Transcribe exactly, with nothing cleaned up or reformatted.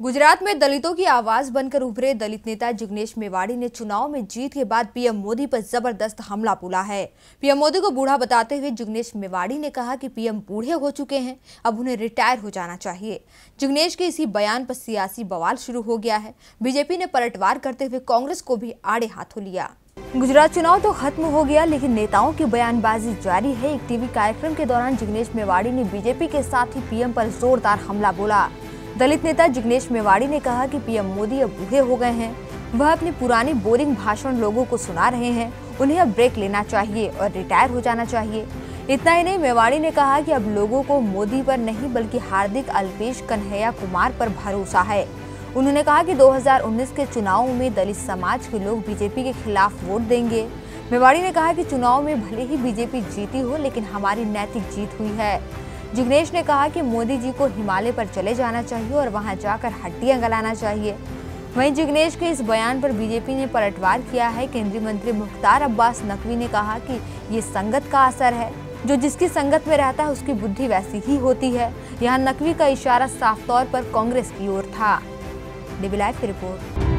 गुजरात में दलितों की आवाज बनकर उभरे दलित नेता जिग्नेश मेवाड़ी ने चुनाव में जीत के बाद पीएम मोदी पर जबरदस्त हमला बोला है। पीएम मोदी को बूढ़ा बताते हुए जिग्नेश मेवाड़ी ने कहा कि पीएम बूढ़े हो चुके हैं, अब उन्हें रिटायर हो जाना चाहिए। जिग्नेश के इसी बयान पर सियासी बवाल शुरू हो गया है। बीजेपी ने पलटवार करते हुए कांग्रेस को भी आड़े हाथों लिया। गुजरात चुनाव तो खत्म हो गया, लेकिन नेताओं की बयानबाजी जारी है। एक टीवी कार्यक्रम के दौरान जिग्नेश मेवाड़ी ने बीजेपी के साथ ही पीएम पर जोरदार हमला बोला। दलित नेता जिग्नेश मेवाड़ी ने कहा कि पीएम मोदी अब बूढ़े हो गए हैं, वह अपनी पुरानी बोरिंग भाषण लोगों को सुना रहे हैं, उन्हें अब ब्रेक लेना चाहिए और रिटायर हो जाना चाहिए। इतना ही नहीं, मेवाड़ी ने कहा कि अब लोगों को मोदी पर नहीं बल्कि हार्दिक अल्पेश कन्हैया कुमार पर भरोसा है। उन्होंने कहा कि दो हज़ार उन्नीस के चुनाव में दलित समाज के लोग बीजेपी के खिलाफ वोट देंगे। मेवाड़ी ने कहा कि चुनाव में भले ही बीजेपी जीती हो, लेकिन हमारी नैतिक जीत हुई है। जिग्नेश ने कहा कि मोदी जी को हिमालय पर चले जाना चाहिए और वहां जाकर हड्डियां गलाना चाहिए। वहीं जिग्नेश के इस बयान पर बीजेपी ने पलटवार किया है। केंद्रीय मंत्री मुख्तार अब्बास नकवी ने कहा कि ये संगत का असर है, जो जिसकी संगत में रहता है उसकी बुद्धि वैसी ही होती है। यहाँ नकवी का इशारा साफ तौर पर कांग्रेस की ओर था। डीबी लाइव की रिपोर्ट।